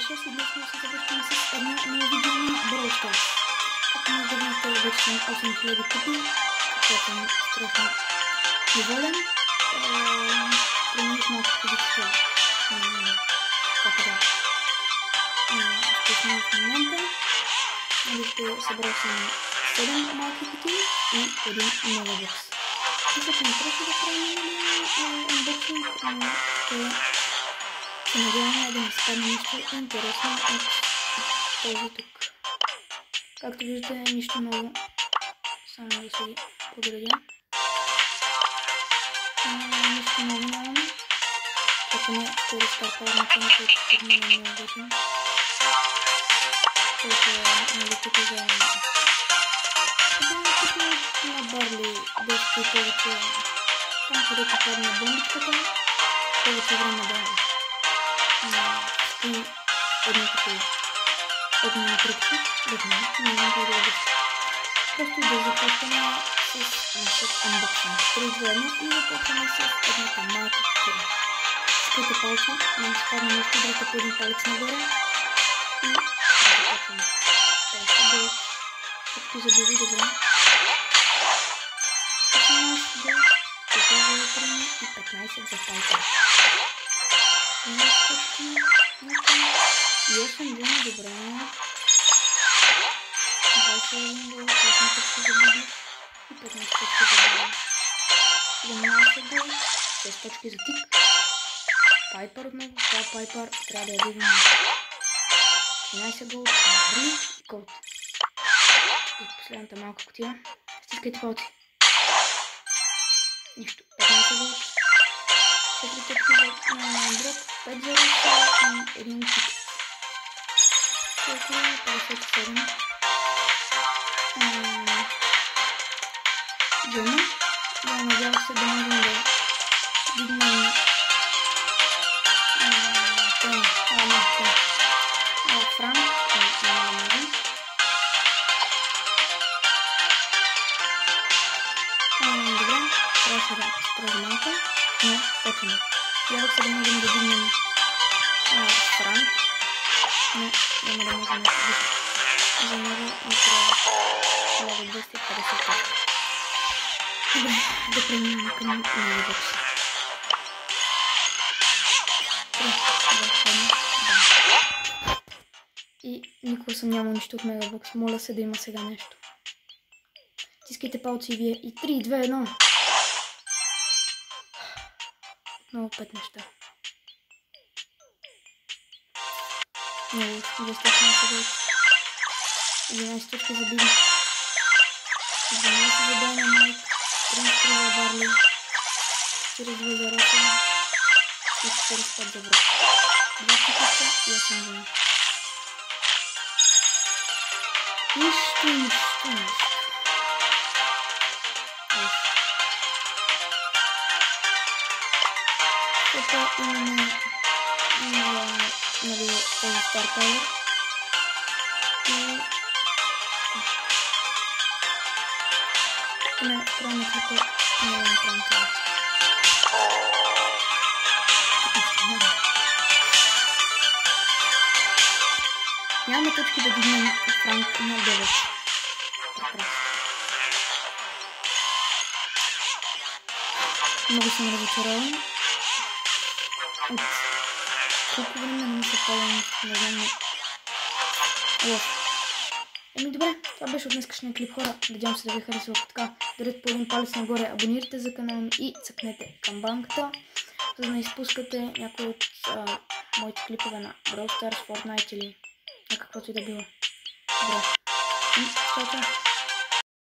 6 и днес се завършвам с едно ново видео на Brawl Stars. Както може да видите, вече съм 8000 купи, така съм страшно доволен. Промених малко позицията. Така да. Ще снимам в момента. Вижте, събрал съм 7 малки кутии и един мегабокс. Мисля, че не трябваше да правим анбоксинг, но се надяваме да не стане нещо интересно от този тук. Както виждате, нищо ново. Само да си подредя. Нищо ново нямаме. Като не втори стартарната, на който ще минем много вече. Който е наликото за... на Барли, дето и повече... Там, където падна бомбичката, повече време да стои едното огнени тръпки, не знам как да го бъде. Просто да започваме с нашия анбоксинг. 3-2-1 и започваме с едната малка кутия. Скрите палци, не ми спадна нещо, другата по един палец нагоре и започваме. Така да бъде всичко забави добре. 18 гол, 4 за прими и 15 за пайка. 13 точки, и 8 гона, добре. 21 гол, 8 точки за Биби и 15 точки за Биби. 17 гол, 6 точки за Тик. Пайпър отново, това Пайпър трябва да я видим. 13 гол, Бри и Колт. И последната малка кутия. Стискайте палци. Нищо. 15 гол. 4 точки за Брок, 5 за Руса и 1 Тик. Колко е? 57. Джема. Да, надявах се да можем да видим Франк. Добре, трябваше да спрем малко, но почваме. Надявах се да можем да видим Франк, но няма да можем да видим. За него не трябва 250 точки. Добре, да преминем към мегабокс. 3, 2, 1, и никога съм нямал нищо от мегабокс. Моля се да има сега нещо. Тискайте палци и вие. И 3, 2, 1. Много 5 неща. Много 216 гол. 11 точки за Биби. 12 за Дайнамайт. 33 за Барли. 42 за Росен. И 45 за Брок. 2 точки и 8 за. Нищо. Ето имаме този стартайер. И крайна клипа няма да направим това. Нямаме точки да дигнем Франк на 9. Прекрасно. Много съм разочарован. От колко време не ми се падам, не знам. Добре, това беше от днескашния клип, хора. Надявам се да ви е харесало. Така, дарете по един палец нагоре, абонирайте за канала ми и цъкнете камбанката, за да не изпускате някои от моите клипове на Brawl Stars, Fortnite или на каквото и да било. Добре. Чао.